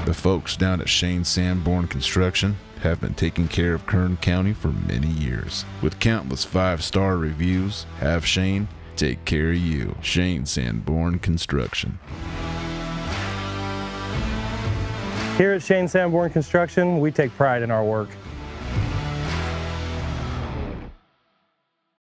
The folks down at Sanborn Construction have been taking care of Kern County for many years. With countless 5-star reviews, have Shane take care of you. Sanborn Construction. Here at Sanborn Construction, we take pride in our work.